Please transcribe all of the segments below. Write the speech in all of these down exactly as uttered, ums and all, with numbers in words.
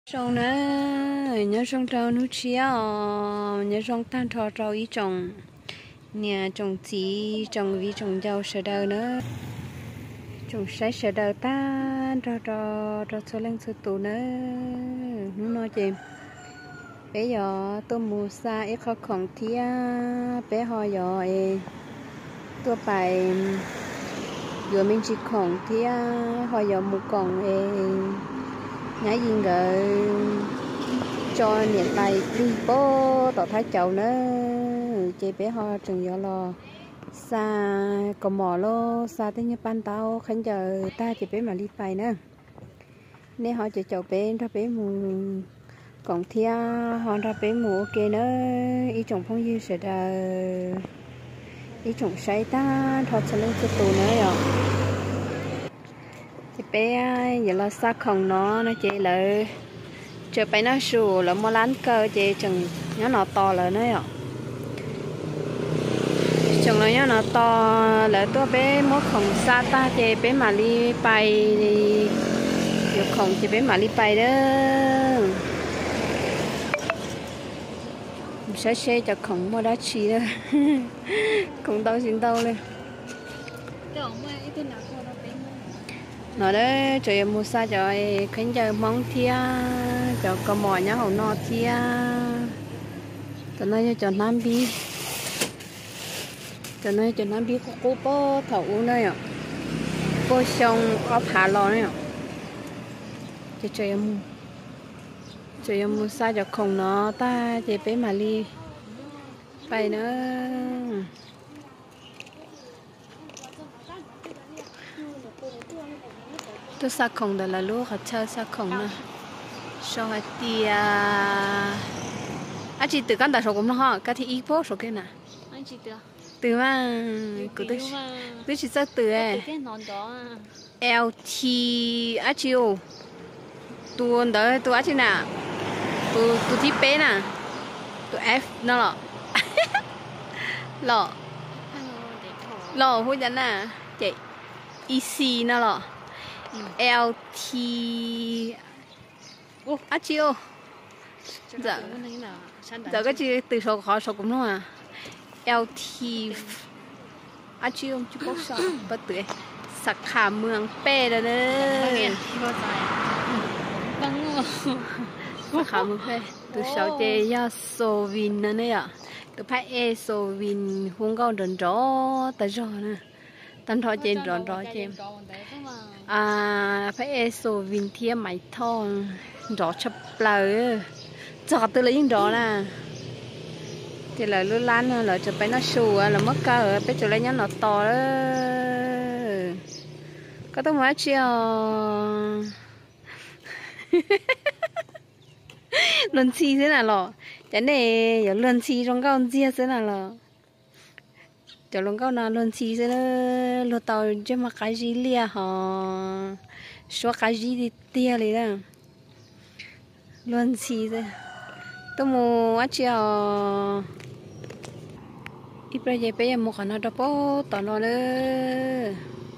Trong nữa nhớ trong trâu nút chia nhớ trong tan trò trâu ý trồng nhà trồng chỉ trồng vì trồng rau sờ đầu nữa trồng sấy sờ đầu tan trò trò trò cho lên sự tụ nữa nó nói chị bây giờ tôi mua xa ít khó khăn thia bé họ giờ tôi phải vừa mình chỉ khăn thia họ giờ một còn nhảy gì ngờ cho nhiệt tay đi bố tỏ thái chậu nữa chị bé họ chừng giờ lo xa còn mỏ lo xa tới như ban tao khánh giờ ta chị bé mà đi phải nữa nên họ chỉ chậu bé ra bé mù còn thia họ ra bé mù ok nữa ý chồng phong dư sẽ là ý chồng say ta thật sẽ lên cái tù nữa rồi chị bé giờ là xa không nó nó chị là chờ bé nó sù là mua lán cơ chị chừng nó nó to là nó ạ chừng nó nó to là tôi bé mất không xa ta chị bé mà đi bay đi giờ không chị bé mà đi bay đó sẽ xe cho không mua đá chi đó không đâu xin đâu lên nó đấy trời mua xa trời khánh giờ mong thia cho có mỏ nhá hậu nọ thia cho nó cho nam bi cho nó cho nam bi có cô bó thầu này ạ cô xong có phá lò này ạ cho trời mua trời mua xa cho không nó ta chỉ bé mà đi bay nữa tôi xa không đó là lúc họ chơi xa không nữa sau hai tia à chị từ căn đặt số cũng nó họ cái thì ít phố số kia nè anh chị từ từ mà cứ tôi tôi chỉ sợ từ ấy L T à chiu tuần đó tôi à chị nè tôi tôi thích bé nè tôi F nó lọ lọ lọ hôi dẫn nè chị E C nó lọ L T ô à chiu dạ dạ cái chị từ số khó số cũng đúng à L T à chiu chú bốc sao bất tử sạc khả mường pe rồi đấy sạc khả mường pe từ sáu chế ya so vin nữa nè ạ từ phải e so vin huống câu đần rõ tới rõ nè tan thọ trên rõ rõ trên à phải e so vin thia máy thon rõ chập lời rõ từ lấy những rõ nè thì là lưỡi lan là chụp phải nó xù là mất cả ở bên chỗ lấy nhá nó to đó có tôi nói chưa luân chi thế nào lọ cái này giờ luân chi trong con chia thế nào lọ cho lòng câu nào luân chi thế đó lột tàu cho mà cái gì lia họ số cái gì đi tia này đó luân chi thế tôi mua chưa ít bây giờ bây giờ một cái nào đó bố tao nó nữa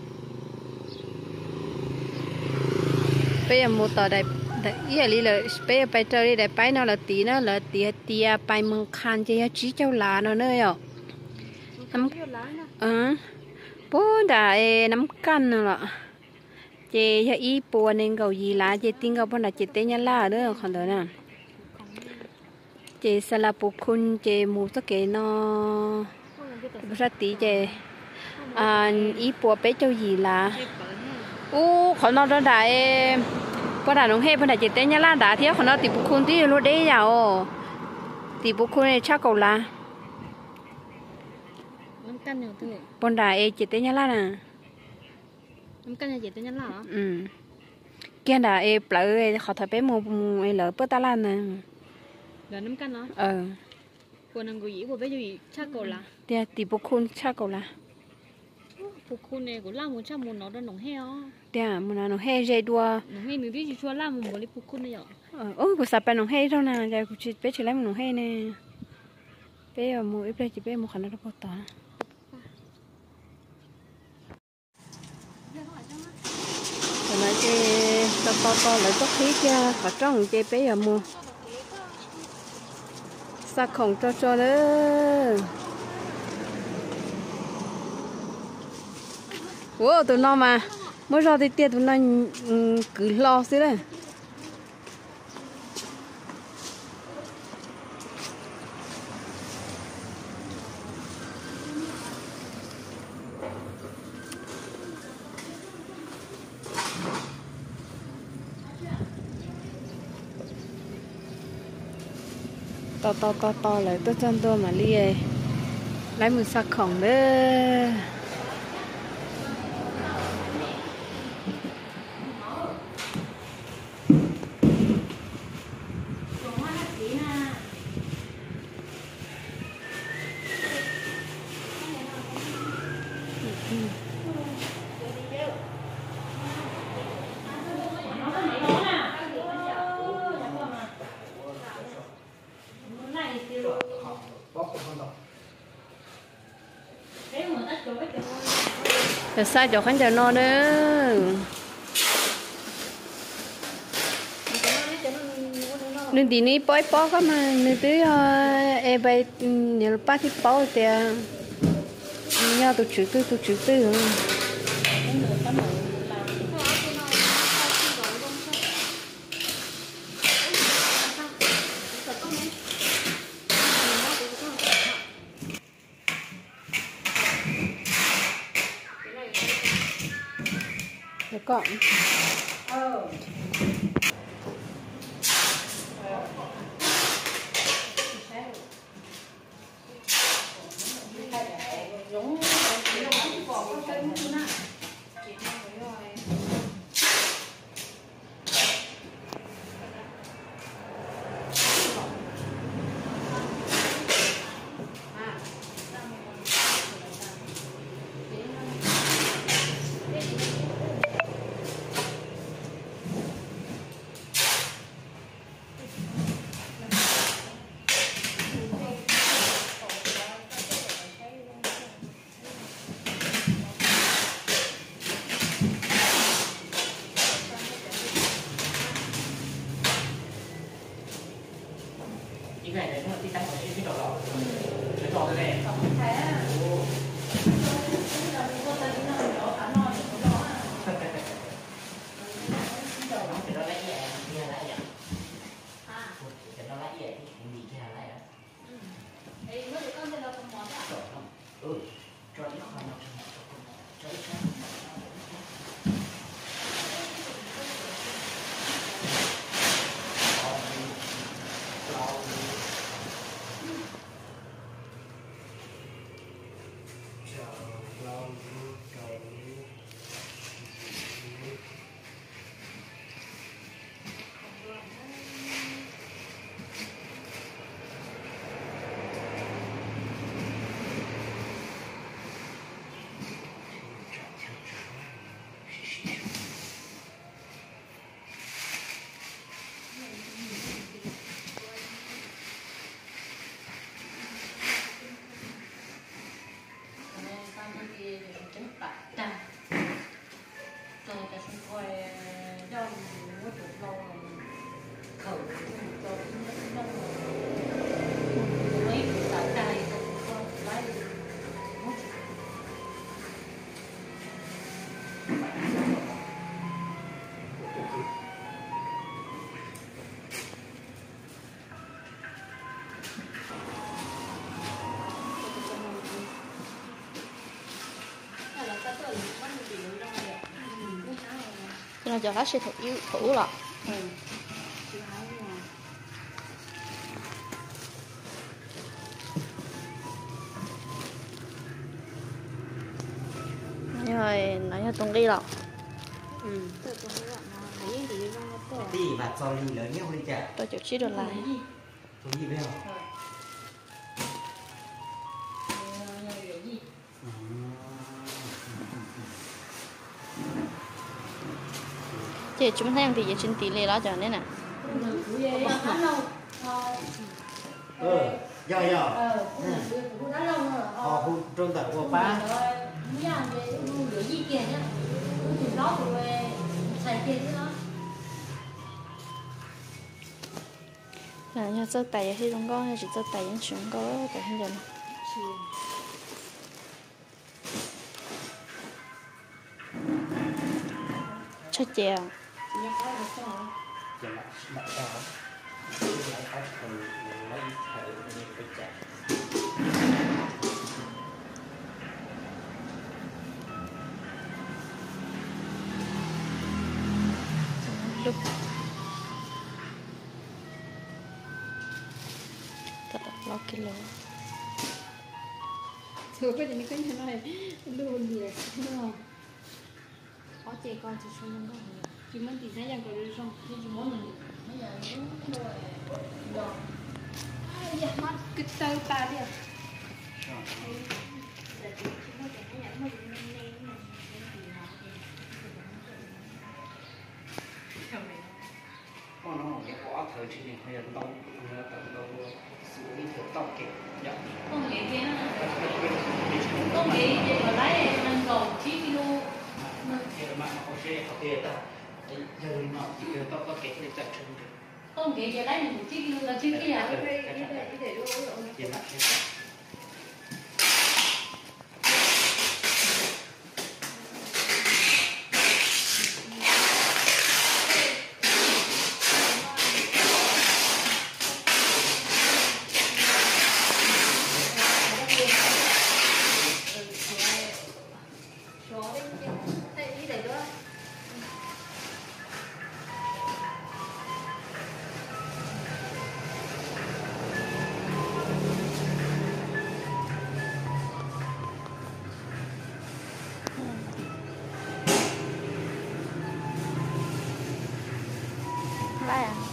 bây giờ một tờ đây ý là lý là bây giờ bây giờ đi đây bây nó là tí nó là tí tí bây măng khan cho chỉ cho lá nó nữa ạ nắm ờ bố đã nắm căn rồi chị cho ý bùa nên cầu gì lá chị tin cầu bọn là chị tên nhà lá nữa còn đó nè chị sẽ là bố khôn chị mua tất cả nó ra tí chị à ý bùa bé cho gì là ô còn nó đó đại bọn đàn ông hay bọn đại chị tên nhà lá đã thiếu còn nó thì bố khôn tí luôn đấy giàu thì bố khôn này chắc cầu là bọn đại chị tên nhà lá nè năm căn nhà chị tên nhà lá hả ừ kia đại lỡ họ thấy bé mua lỡ bớt ta lan nè là năm căn đó ờ của nàng gửi của bé gì chắc cầu là tia thì bố khôn chắc cầu là bố khôn này của làm một trăm một nó đã nóng heo tia một nó he dây đua nóng heo nữa đi chua làm một bộ lấy bố khôn này ạ ờ của sạp nó he đâu nè giờ của chị bé chỉ làm nó he nè bé ở mua ít bé chị bé mua khăn nó bao tả rồi nói chị tập to to lại có khí cha và trong chế bé ở mua sa khổng cho cho đó wow tụi nó mà mới ra thì tiền tụi nó cứ lo xí đấy to to to to lại tôi chân tôi mà lia lấy một sạc khổng đó giờ sao cho khán giả no nữa nên tí ní bói bó có mà nên tí em bay nhiều ba thì bó thì nhau tụi chữ tư tụi chữ tư còn cho cho khách sẽ thử thử là rồi nói cho tung đi lọ đi mà cho đi lớn nhất đi chả tôi chịu chi được lại tôi gì biết không chị chúng ta thì trên tỷ lệ đó cho nên nè ừ giờ giờ họ hút trong tận của ba là nhà chơi tay thì không có hay chỉ chơi tay những chuyện có tại hiện giờ cho chèo lúc thật là kilo thôi cái gì cái này luôn được đúng không có trẻ con thì sao không có chỉ muốn tìm thấy rằng còn xong chỉ muốn mình bây giờ mắt cái tơ ta đi con nó cái quả thời trên này hay là tàu tàu sự đi theo tàu kẹt dạ con nghĩ kia con nghĩ vậy mà lấy ăn cầu chín kilo thì mà nó sẽ có thể ta giờ nó chỉ cần tàu tàu kẹt để chặt chân được con nghĩ vậy lấy một chín kilo là chín kilo à thì mà lấy à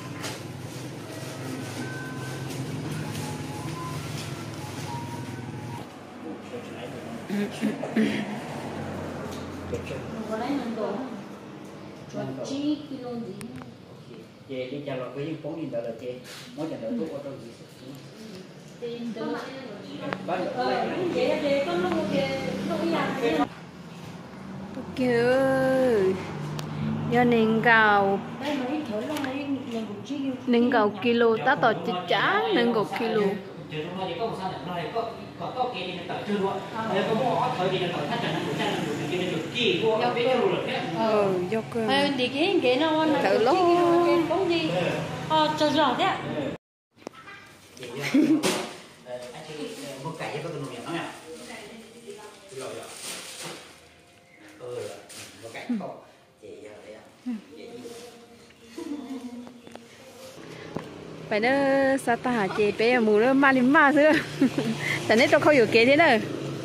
có lấy mình đồ chuẩn chín kilo gì về đi chào là cái những phóng nhìn đó là chê mỗi trận đấu tốt ở trong gì tiền từ bắt được vậy thì có lúc về lúc đi kìa do nên gạo nên gạo kilo ta tỏ chích chá nên gạo kilo ờ do cơ đi cái cái nó thử lắm bóng đi ờ chờ rõ thế một cái có từng miệng nó nha rồi rồi ừ một cái có chị giờ đấy phải đó sao ta hả chị bé mù nó ma lim ma thôi tại nên tao không hiểu kế thế nào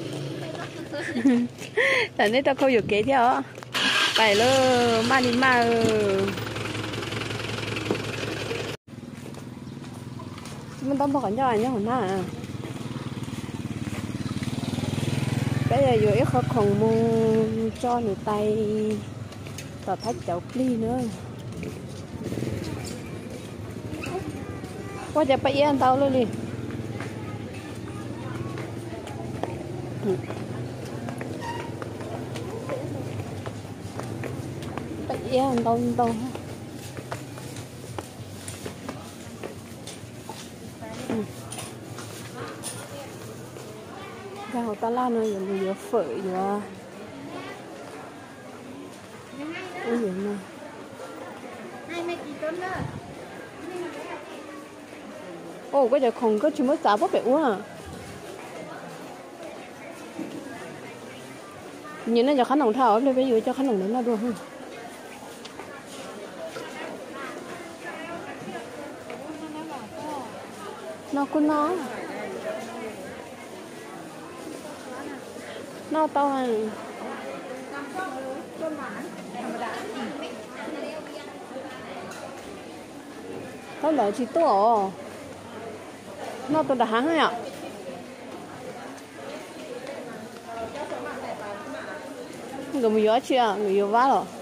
tại nên tao không hiểu kế thế hả phải lo ma lim ma mình tao bỏ cho anh nhá hồn na bây giờ vừa ít khó còn mua cho người tay tao thách chậu ly nữa quaจะไปเอี้ยนเตาเลยดิไปเอี้ยนเตาเตาcái hồ ta la nó dùng nhiều phở nhiều à ôi gì này hai mươi ký tôm nữa ồ cái giờ không có chỉ mới xả bắp bẹo à nhìn nó cho khán đồng thảo lên bây giờ cho khán đồng đến là được không nó cũng nó nó to à tao đợi chỉ to nó tôi đã hăng rồi ạ người mình nhớ chưa người yêu vá rồi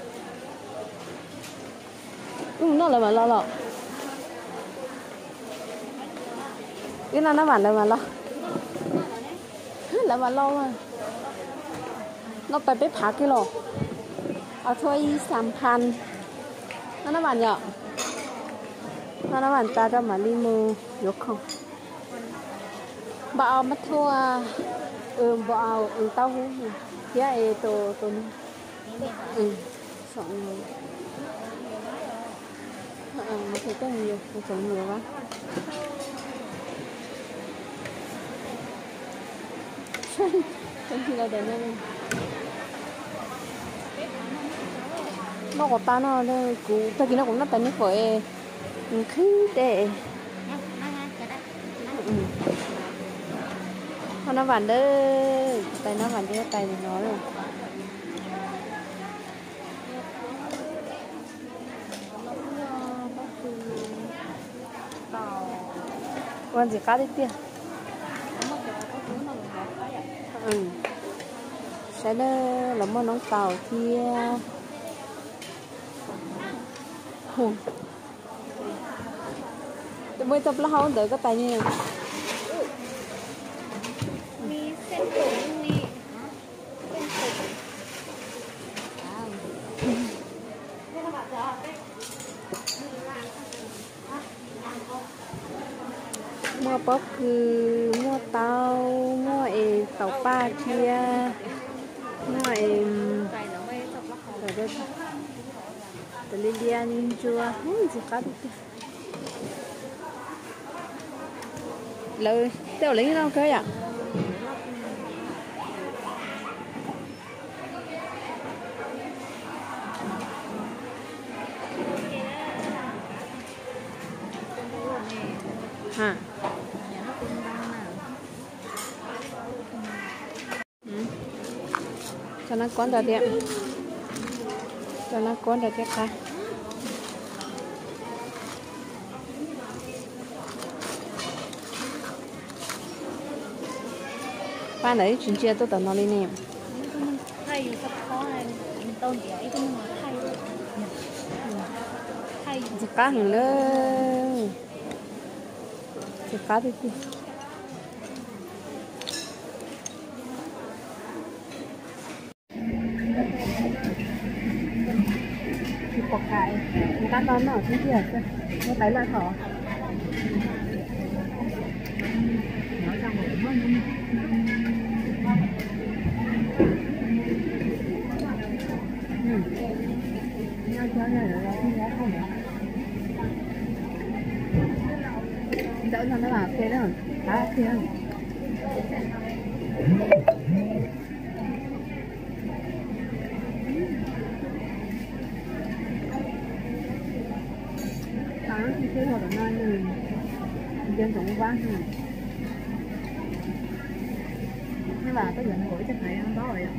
ừ nó là mà lo lo cái nào nó bản là mà lo là mà lo mà nóไปไปพักกี่โลเอาถ้วยสามพันนั่นน่ะbản nhở nó nó bàn ta cho mà đi mua yok không bảo mất thua ừ bảo ừ tao hú kia ấy tổ tổ ừ sống nhiều ừ mà thấy cái nhiều sống nhiều quá không chỉ là để nên nó có ta nó đây cú ta kia nó cũng nó tay nước khỏi khí tệ nó vặn đó tay nó vặn cái tay thì nó rồi con gì cá đi tiền ừ sẽ đó là món nóng tàu kia hùm tụi mới tập là không đợi cái tay như mi sen cũng mi mua bắpคือmua tàu mua ê tàu pa kia mua ê rồi đây từ Lydia nhìn chưa hú gì cá đi lời tao lấy đâu cái à hả ừ. Cho nó con ra điện cho nó con ra cái cá ba đấy chuyện chia tôi tận nó lên nè thay sắp khó này tôn địa ấy cái mà thay thay chỉ cá hình nữa chỉ cá đi đi thì cọc cải người ta đón ở trên kia cơ nó thấy là thỏ nó ra một món nhau cho này là không giá không nhỉ đỡ cho nó là thế đó khá thế đó sáng thì thế rồi nó như dân cũng quá rồi nhưng mà có dẫn gửi cho thầy ăn đó rồi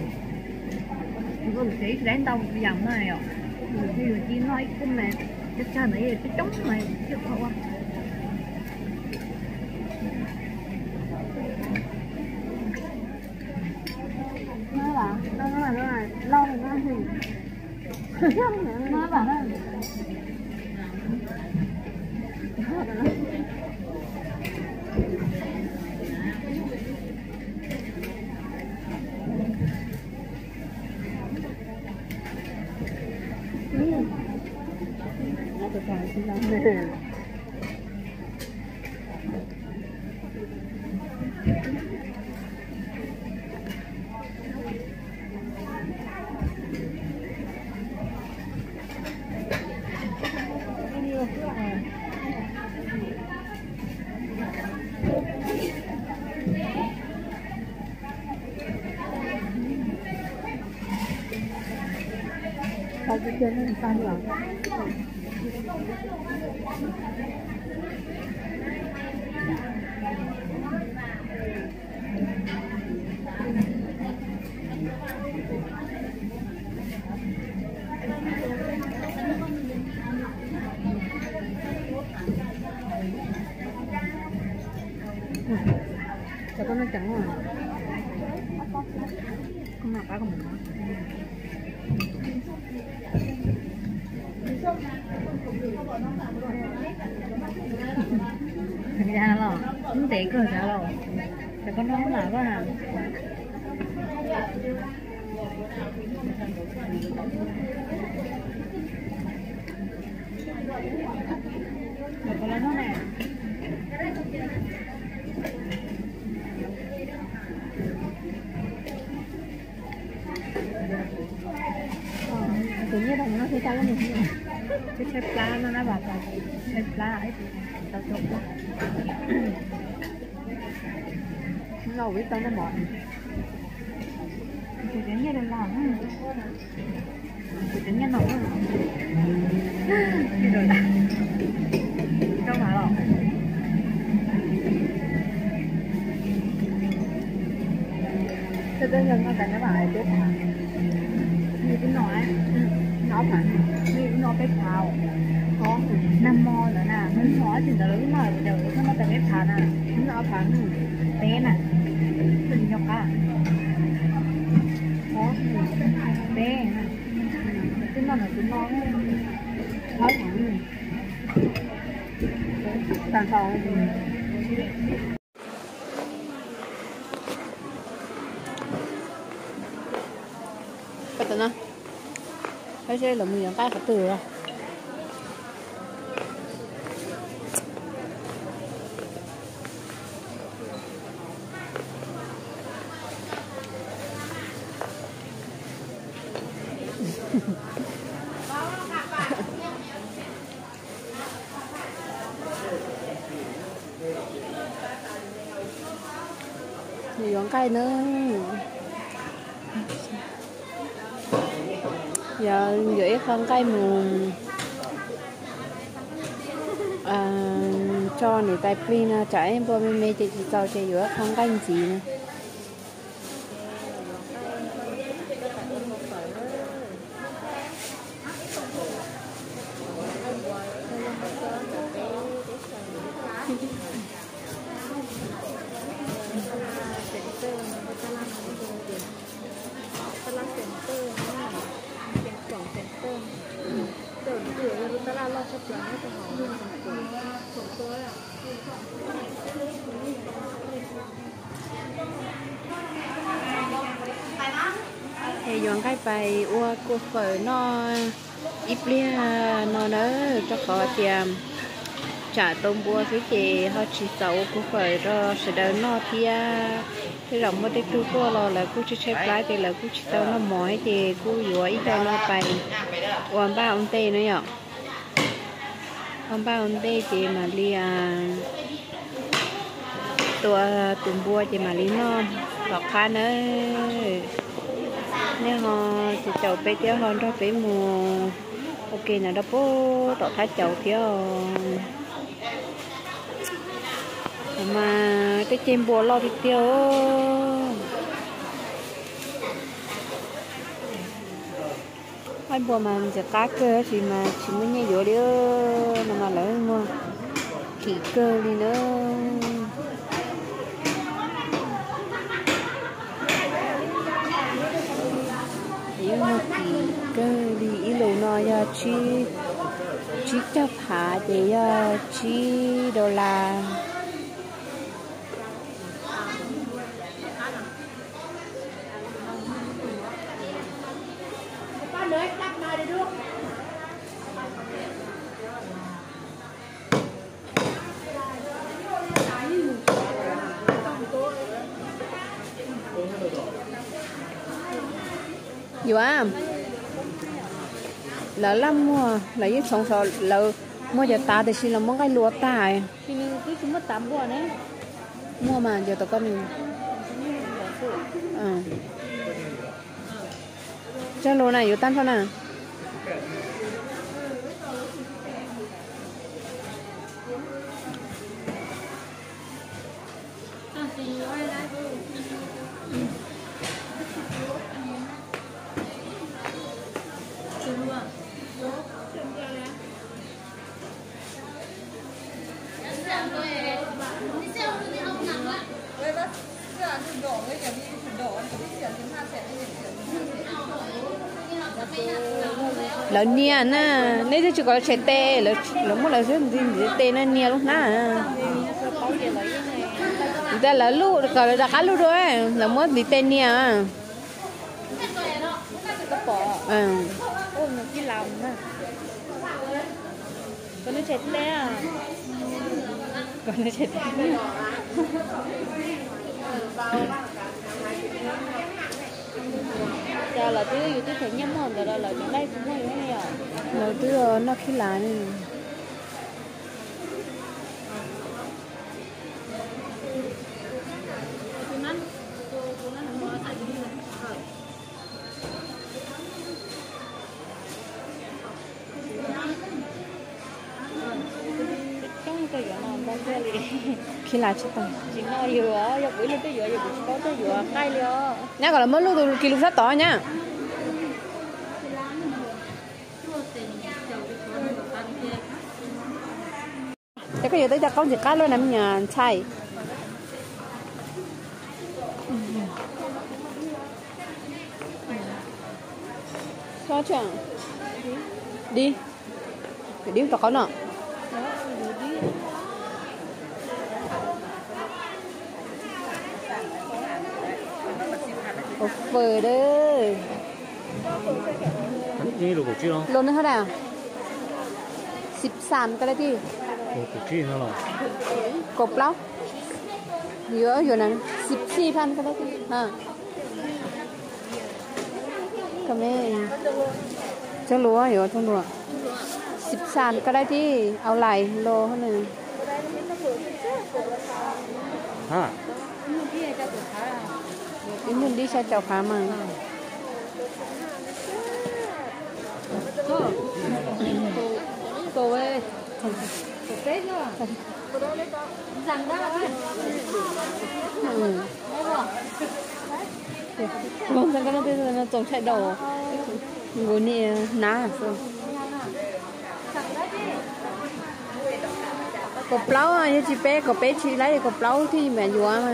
có được sĩ đánh đâu dòng này à như là chi nói cái này cái cha này cái trống này chứ không à nó là nó là nó là lâu rồi nó gì nó bảo nó nó được rồi xin lỗi sao cái chân nó sao rồi cho con nó trắng rồi con nào cá của mình thành ra là không tệ cơ sao đâu để con nó là có hàng còn nó này tự nhiên đồng nó sẽ tao mình cái chép lá nó nó bảo là chép lá ấy tao chụp nó biết tao nó mỏi thì đến như đừng làm thì đến như nóng đi rồi đã đâu mà rồi thế bây giờ nó đánh nó bảo là chết hả như cái nói nó phải như nó cái phao có năm mò nữa nè nó nói thì nó lớn mà giờ nó nó tại cái phao nè nó phao té nè mình nhọc à có té nè cái nó là cái nó khó thẳng tàn phao cái tên nó cái xe là mình cái phải từ rồi nhiều con cây nữa giờ dễ con cây mùn à, cho người tay pin chạy em bơ mê chị chị cho chị giữa con cây gì nè thì dọn cái bài ua cô phở nó ít lia nó đỡ cho khó tiền trả tôm bua phía chị họ chỉ xấu cô phở rồi sẽ đỡ nó thì cái rộng một cái cứ cô lo là cô chỉ xếp lại thì là cô chỉ tao nó mỏi thì cô dùa ít cho nó bài còn ba ông tê nữa nhở còn ba ông tê chị mà liaตัวตุ่มบัวจะมาลิ้นน้อมหลอกค้าเนยเนี่ยฮะจะเจ้าไปเที่ยวฮอนรอบไปหมู่โอเคนะดับโป้ต่อท้ายเจ้าเที่ยวมาได้เจมบัวรอบเที่ยวไอ้บัวมันจะcá cơ thì mà chỉ mới nhảy vô đi nó mà lỡ mua kỳ cơ đi nữa yếu một kỳ cơ đi ý lù nó ya chi chi chấp hạ để ya chi đô la dù à lỡ lắm mua lấy cái sống sò lỡ mua giờ ta thì chỉ là món cái lúa tài thì mình cứ chúng mất tám buồn đấy mua mà giờ tao con mình à cho lúa này yếu tan thôi nè lỡ nia nè nếu như chỉ có chạy tê lỡ lỡ một là rất gì tê nó nia lúc nè người ta lỡ lú còn là cá lú rồi lỡ mất bị tê nia à ừ ôm một cái lòng nè có nó chạy tê à còn nó chết giờ là thứ gì thứ thấy nhắm hồn rồi là trong đây cũng hay cái này à đầu tư nó khi lá này khi lá chết tao chỉ nói vừa giờ buổi lên tới vừa giờ buổi có tới vừa cay liền nhá gọi là mới lúc từ kilo sát to nhá thế cái gì tới cho con gì cá luôn nằm nhà chạy sao chẳng đi để đi cho con nọ phở đấy นี่ลูกกุ้งเนาะ lô nó hết à xịp sàn cái đấy đi ลูกกุ้งนั่นหรอ cột lóc giữa giữa này xịp xì phan cái đấy đi ha cầm đây trong lúa hiểu trong lúa xịp sàn cái đấy đi ao lại lô hết này ha đến mình đi xe chào phá mà cô ơi cô tết nữa cô đó lấy con rằng đó đấy con rằng cái nó bây giờ nó trồng chạy đầu ngồi nè ná rồi cột plau à chị bé cột bé chị lấy cột plau thì mẹ vừa mà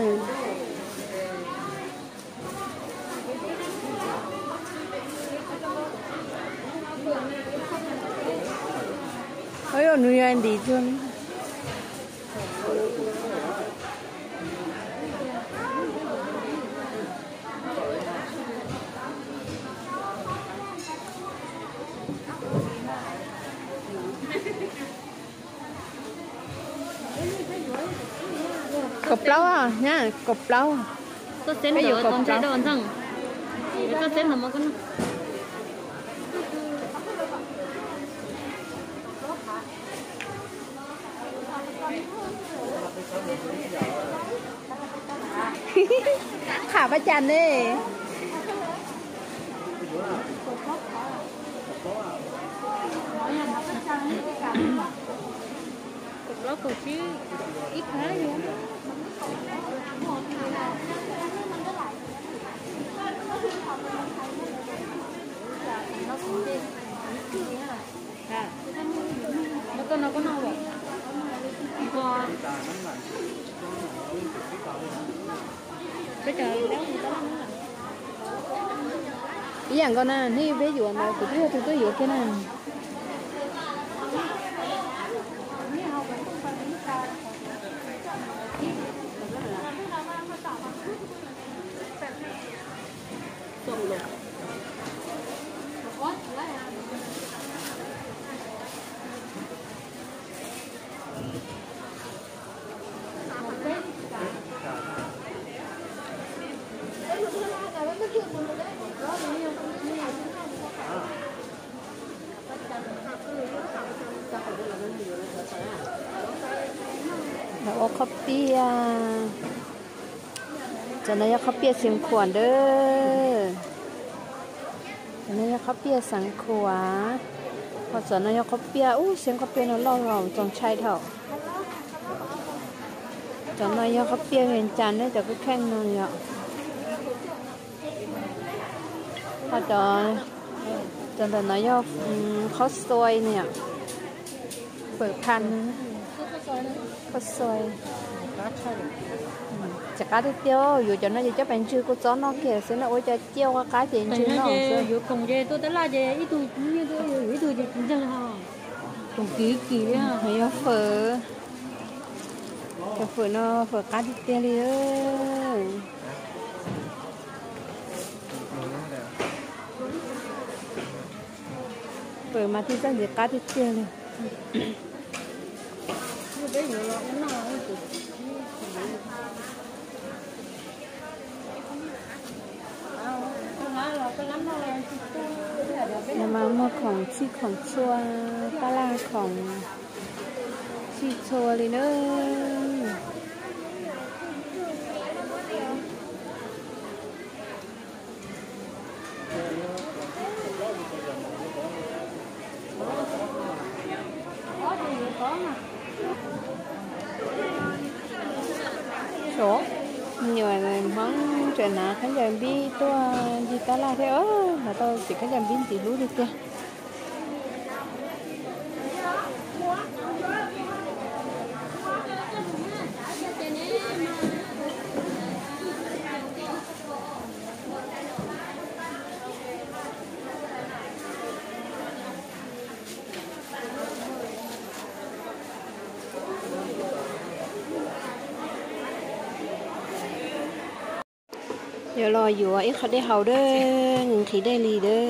ôi ôi nuôi anh đi chưa cột plau à nha cột plau có xén rồi còn chạy đòn thằng có xén là một con khả ba chàn đi cục lót cục chứ ít khá luôn nó cũng đi à nó có nó có nào vậy con bây giờ béo thì có ý rằng con à ni bé dụ mà tụi tôi tụi tôi dụ cái nàyแล้วข้าวเปียจะนั่นข้าวเปียเสียงขวานเด้อจะนั่นข้าวเปียสังขวาพอจะนั่นข้าวเปียอู้เสียงข้าวเปียเราล่อเราจงใช้เท่าจะนั่นข้าวเปียเงินจานได้จะก็แข่งนั่นเนี่ยพอจะจะนั่นข้าวซอยเนี่ยเปิดพันข้าวซอยจะcá tiếp theo, dù cho nó gì cho bạn chưa có chó nó kìa, sẽ nó ôi cho treo qua cá tiền chưa nó. Dù cùng về tôi tới là về ít tuổi như tôi ít tuổi thì cũng chẳng hả, cũng kỹ kỹ đấy hả. Hay phở, cái phở nó phở cá tiếp theo đi đó. Phở mà thì sao gì cá tiếp theo này. น้ำมันของชีของชัวปลาของชีชัวเลยเนอะโฉnhiều là món chuyện nào khán giả biết tôi đi tới là thế ơ mà tôi chỉ khán giả biết gì lú được kia giờ lo vừa ít họ đi hầu đó những khi đây lì đó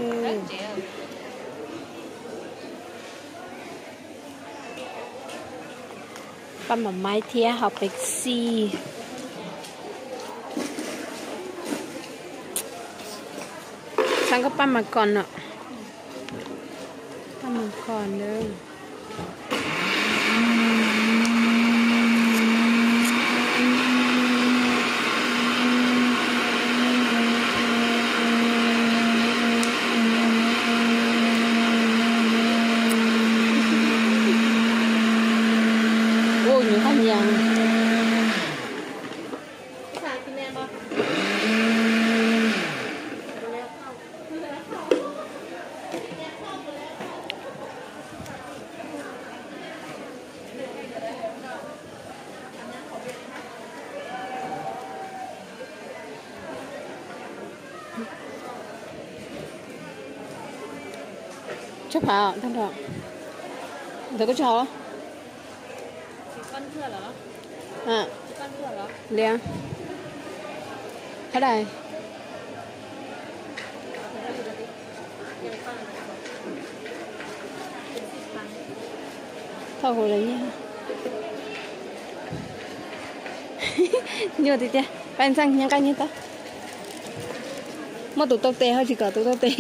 băm mà mai thia học bạch si sang có băm mà còn nè băm mà còn nữa những cái nhà chấp hả thằng đó thằng có chó con thưaเหรอ อ่ะcon thưaเหรอ เลี้ยงเท่าไหร่เท่าไหร่เนี่ยnhiều thì chứ bạn sang nhà cái như ta mua tủ tóc tê hay chỉ có tủ tóc tê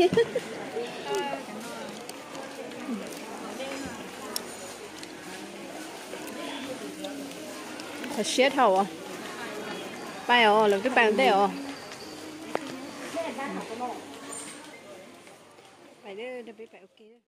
thật xếp hầu à bay à làm cái bàn đây à phải đưa được phải ok